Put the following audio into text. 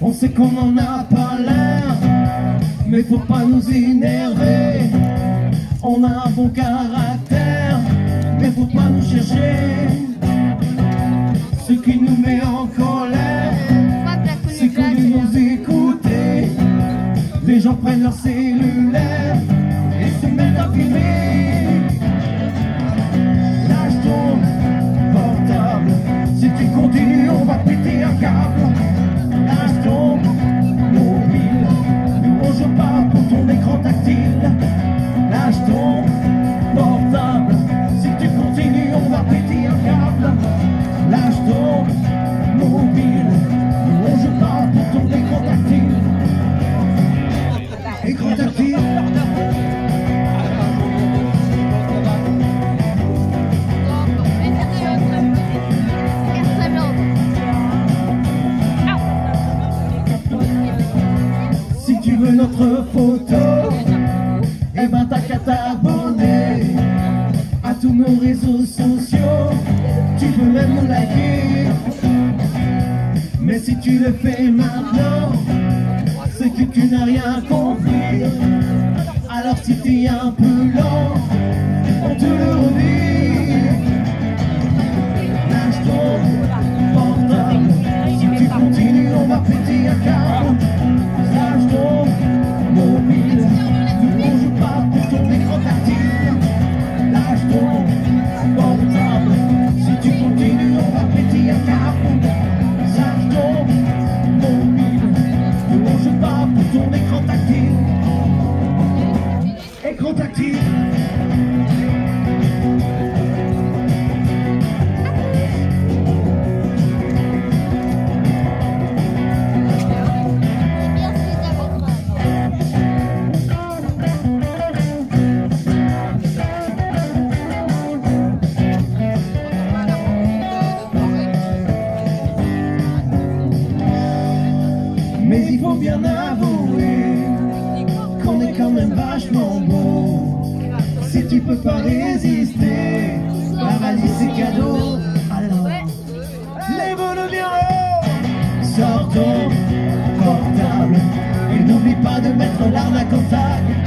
On sait qu'on n'en a pas l'air, mais faut pas nous énerver. On a un bon caractère, mais faut pas nous chercher. Ce qui nous met en colère, c'est qu'on nous écouter. Les gens prennent leur cellulaire et se mettent à filmer. Lâche ton portable, si tu continues on va péter un câble. Lâche ton mobile, nous on joue pas pour ton écran tactile. Lâche ton portable, si tu continues on va péter un câble. Lâche ton mobile, nous on joue pas pour ton écran tactile. Écran tactile. Si tu veux notre photo, eh ben t'as qu'à t'abonner à tous nos réseaux sociaux. Tu peux même nous liker, mais si tu le fais maintenant, c'est que tu n'as rien compris. Alors si t'es un peu lent, on te le redit. Lâche ton portable, si tu continues on va péter un câble. Lâche ton mobile, nous on joue pas pour ton écran tactile. Lâche ton portable, si tu continues on va péter un câble. Lâche ton mobile, nous on joue pas pour ton écran tactile. Écran tactile. Mais il faut bien avouer qu'on est quand même vachement beau. Si tu peux pas résister, paradis c'est cadeau. Alors, lève-le bien haut. Sors ton portable et n'oublie pas de mettre l'arnaque en contact.